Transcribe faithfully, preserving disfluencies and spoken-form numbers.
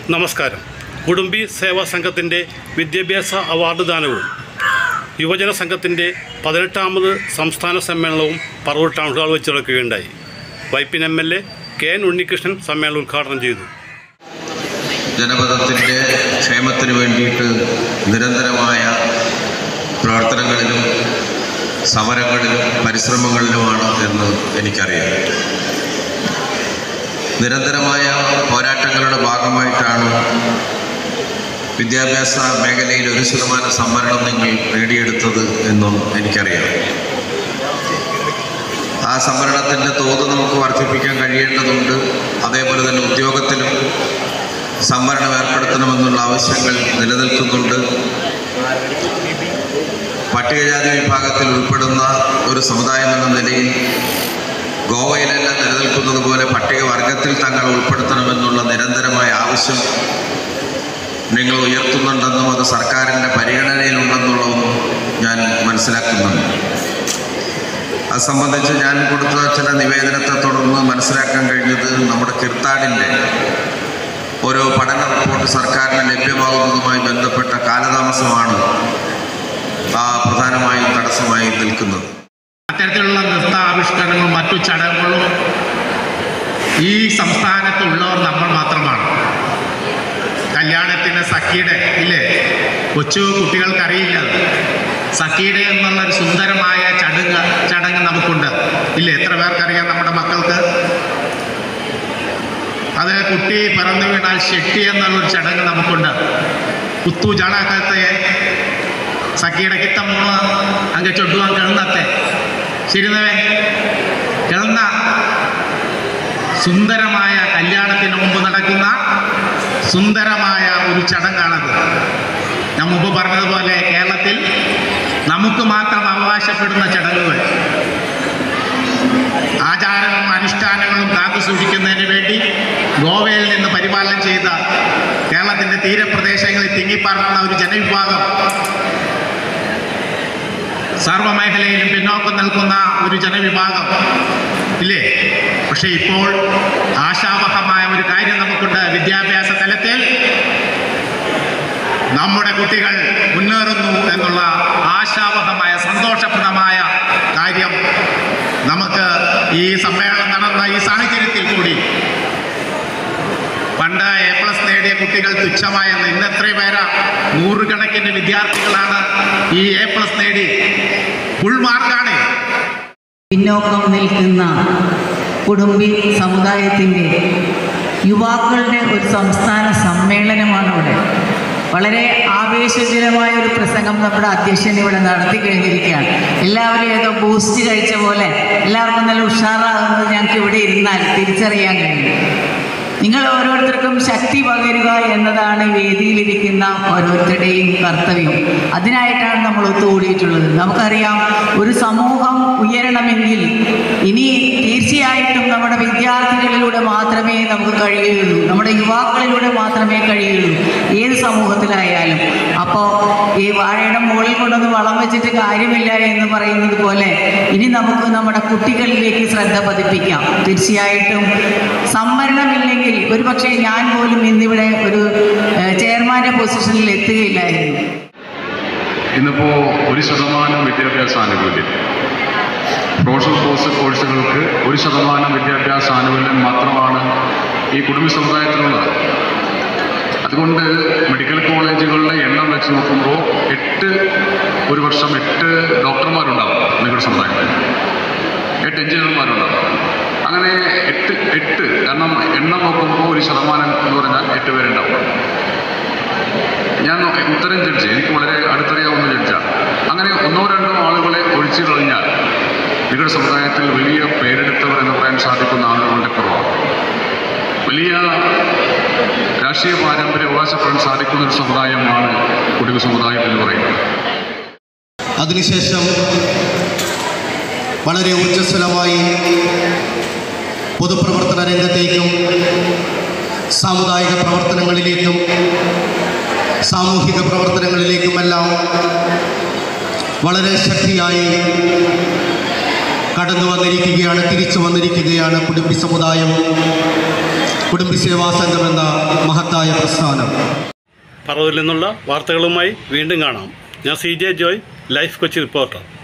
നമസ്കാരം. കുടുംബി സേവാ സംഘത്തിൻ്റെ വിദ്യാഭ്യാസ അവാർഡ് ദാനവും യുവജന സംഘത്തിൻ്റെ പതിനെട്ടാമത് സംസ്ഥാന സമ്മേളനവും പറവൂർ ടൗൺ ഹാൾ വെച്ച് നടക്കുകയുണ്ടായി. Vypin M L A K N Unnikrishnan സമ്മേളനം ഉദ്ഘാടനം ചെയ്തു. ജനപദത്തിൻ്റെ ക്ഷേമത്തിന് വേണ്ടിയിട്ട് നിരന്തരമായ പ്രവർത്തനങ്ങളിലും സമരങ്ങളിലും പരിശ്രമങ്ങളിലുമാണ് എന്ന് എനിക്കറിയാം. നിരന്തരമായ പോരാട്ടങ്ങളുടെ ഭാഗമായിട്ടാണ് വിദ്യാഭ്യാസ മേഖലയിൽ ഒരു ശതമാനം സംവരണം നിങ്ങൾ നേടിയെടുത്തത് എന്നും എനിക്കറിയാം. ആ സംവരണത്തിൻ്റെ തോത് നമുക്ക് വർദ്ധിപ്പിക്കാൻ കഴിയേണ്ടതുണ്ട്. അതേപോലെ തന്നെ ഉദ്യോഗത്തിലും സംവരണം ഏർപ്പെടുത്തണമെന്നുള്ള ആവശ്യങ്ങൾ നിലനിൽക്കുന്നുണ്ട്. പട്ടികജാതി വിഭാഗത്തിൽ ഉൾപ്പെടുന്ന ഒരു സമുദായം എന്ന നിലയിൽ ഗോവയിലെല്ലാം നിലനിൽക്കുന്നത് പോലെ പട്ടികവർഗത്തിൽ തങ്ങൾ ഉൾപ്പെടുത്തണമെന്നുള്ള നിരന്തരമായ ആവശ്യം നിങ്ങൾ ഉയർത്തുന്നുണ്ടെന്നും അത് സർക്കാരിൻ്റെ പരിഗണനയിലുണ്ടെന്നുള്ളതും ഞാൻ മനസ്സിലാക്കുന്നുണ്ട്. അത് സംബന്ധിച്ച് ഞാൻ കൊടുത്ത ചില നിവേദനത്തെ തുടർന്ന് മനസ്സിലാക്കാൻ കഴിഞ്ഞത് നമ്മുടെ കിർത്താടിൻ്റെ ഓരോ പഠന റിപ്പോർട്ട് സർക്കാരിന് ലഭ്യമാകുന്നതുമായി ബന്ധപ്പെട്ട കാലതാമസമാണ് ആ പ്രധാനമായും തടസ്സമായി നിൽക്കുന്നത്. അത്തരത്തിലുള്ള നൃത്താവിഷ്കരണങ്ങളും മറ്റു ചടങ്ങുകളും ഈ സംസ്ഥാനത്തുള്ളവർ നമ്മൾ മാത്രമാണ്. കല്യാണത്തിന് സഖിയുടെ ഇല്ലേ, കൊച്ചു കുട്ടികൾക്കറിയില്ല. സഖിയുടെ എന്നുള്ളൊരു സുന്ദരമായ ചടങ്ങ് ചടങ്ങ് നമുക്കുണ്ട് ഇല്ലേ? എത്ര പേർക്കറിയാം നമ്മുടെ മക്കൾക്ക്? അത് കുട്ടി പിറന്നു വീണാൽ ഷെട്ടി എന്നുള്ളൊരു ചടങ്ങ് നമുക്കുണ്ട്. കുത്തു ജാണാക്കത്തെ സഖിയുടെ കിത്തമ്മ അങ്ങ് ചൊട്ടുവാൻ കിളന്നത്തെ ശരിനവേ കിളന്ന സുന്ദരമായ കല്യാണത്തിന് മുമ്പ് നടക്കുന്ന സുന്ദരമായ ഒരു ചടങ്ങാണത്. ഞാൻ മുമ്പ് പറഞ്ഞതുപോലെ കേരളത്തിൽ നമുക്ക് മാത്രം അവകാശപ്പെടുന്ന ചടങ്ങുകൾ, ആചാരങ്ങളും അനുഷ്ഠാനങ്ങളും കാത്തു സൂക്ഷിക്കുന്നതിന് വേണ്ടി ഗോവയിൽ നിന്ന് പരിപാലനം ചെയ്ത കേരളത്തിൻ്റെ തീരപ്രദേശങ്ങളിൽ തിങ്ങിപ്പാർക്കുന്ന ഒരു ജനവിഭാഗം, സർവമേഖലയിലും പിന്നോക്കം നിൽക്കുന്ന ഒരു ജനവിഭാഗം ഇല്ലേ? പക്ഷേ ഇപ്പോൾ ആശാവഹമായ ഒരു കാര്യം നമുക്കുണ്ട്. വിദ്യാഭ്യാസ തലത്തിൽ നമ്മുടെ കുട്ടികൾ മുന്നേറുന്നു എന്നുള്ള ആശാവഹമായ സന്തോഷപ്രദമായ കാര്യം നമുക്ക് ഈ സമ്മേളനം നടന്ന ഈ സാഹചര്യത്തിൽ കൂടി, പണ്ട് എ പ്ലസ് നേടിയ കുട്ടികൾ തുച്ഛമായെന്ന് ഇന്ന് എത്ര പേരാ? നൂറുകണക്കിന് വിദ്യാർത്ഥികളാണ് ഈ എ പ്ലസ് നേടി ഫുൾ മാർക്കാണ്. പിന്നോക്കം നിൽക്കുന്ന കുടുംബി സമുദായത്തിൻ്റെ യുവാക്കളുടെ ഒരു സംസ്ഥാന സമ്മേളനമാണ് ഇവിടെ. വളരെ ആവേശജനമായ ഒരു പ്രസംഗം നമ്മുടെ അധ്യക്ഷൻ ഇവിടെ നടത്തി കഴിഞ്ഞിരിക്കുകയാണ്. എല്ലാവരും ഏതോ ബൂസ്റ്റ് കഴിച്ച പോലെ എല്ലാവർക്കും നല്ല ഉഷാറാകുന്നത് ഞങ്ങൾക്ക് ഇവിടെ ഇരുന്നാൽ തിരിച്ചറിയാൻ കഴിയും. നിങ്ങൾ ഓരോരുത്തർക്കും ശക്തി പകരുക എന്നതാണ് വേദിയിലിരിക്കുന്ന ഓരോരുത്തരുടെയും കർത്തവ്യം. അതിനായിട്ടാണ് നമ്മൾ ഒത്തുകൂടിയിട്ടുള്ളത്. നമുക്കറിയാം, ഒരു സമൂഹം ഉയരണമെങ്കിൽ ഇനി തീർച്ചയായിട്ടും നമ്മുടെ വിദ്യാർത്ഥികളിലൂടെ മാത്രമേ നമുക്ക് കഴിയുകയുള്ളൂ, നമ്മുടെ യുവാക്കളിലൂടെ മാത്രമേ കഴിയുള്ളൂ, ഏത് സമൂഹത്തിലായാലും. അപ്പോൾ ഈ വാഴയുടെ മുകളിൽ കൊണ്ടൊന്ന് വളം വെച്ചിട്ട് കാര്യമില്ല എന്ന് പറയുന്നത് പോലെ ഇനി നമുക്ക് നമ്മുടെ കുട്ടികളിലേക്ക് ശ്രദ്ധ പതിപ്പിക്കാം. തീർച്ചയായിട്ടും സംവരണമില്ലെങ്കിൽ ഒരു പക്ഷേ ഞാൻ പോലും ഇന്നിവിടെ ഒരു ചെയർമാൻ്റെ പൊസിഷനിൽ എത്തുകയില്ലായിരുന്നു. ഇന്നിപ്പോൾ ഒരു ശതമാനം വിദ്യാഭ്യാസ ആനുകൂല്യം, പ്രൊഫഷണൽ കോഴ്സ് കോഴ്സുകൾക്ക് ഒരു ശതമാനം വിദ്യാഭ്യാസ ആനുകൂല്യം മാത്രമാണ് ഈ കുടുംബ സമുദായത്തിലുള്ളത്. അതുകൊണ്ട് മെഡിക്കൽ കോളേജുകളുടെ എണ്ണം വെച്ച് നോക്കുമ്പോൾ എട്ട് ഒരു വർഷം എട്ട് ഡോക്ടർമാരുണ്ടാവും നിങ്ങളുടെ സമുദായത്തിൽ, എട്ട് എഞ്ചിനീയർമാരുണ്ടാവും. അങ്ങനെ എട്ട് എട്ട് കാരണം എണ്ണം നോക്കുമ്പോൾ ഒരു ശതമാനം എന്ന് പറഞ്ഞാൽ എട്ട് പേരുണ്ടാവും. ഞാൻ ഉത്തരം ജഡ്ജ്, എനിക്ക് വളരെ അടുത്തറിയാവുന്ന ജഡ്ജാണ്. അങ്ങനെ ഒന്നോ രണ്ടോ ആളുകളെ ഒഴിച്ചു കളഞ്ഞാൽ നിങ്ങളുടെ സമുദായത്തിൽ വലിയ പേരെടുത്തവർ എന്ന് പറയാൻ സാധിക്കുന്ന ആളുകളുടെ കുറവാണ്. വലിയ രാഷ്ട്രീയ പാരമ്പര്യം അവകാശപ്പെടാൻ സാധിക്കുന്ന ഒരു സമുദായമാണ് കുടുംബ സമുദായം എന്ന് പറയുന്നത്. അതിനുശേഷം വളരെ ഊർജ്ജസ്വലമായി പൊതുപ്രവർത്തന രംഗത്തേക്കും സാമുദായിക പ്രവർത്തനങ്ങളിലേക്കും സാമൂഹിക പ്രവർത്തനങ്ങളിലേക്കുമെല്ലാം വളരെ ശക്തിയായി കടന്നു വന്നിരിക്കുകയാണ്, തിരിച്ചു വന്നിരിക്കുകയാണ് കുടുംബി സമുദായം. കുടുംബി സേവാ സംഘം എന്ന മഹത്തായ പ്രസ്ഥാനം. പറവൂരിൽ നിന്നുള്ള വാർത്തകളുമായി വീണ്ടും കാണാം. ഞാൻ C J Joy, life Kochi reporter.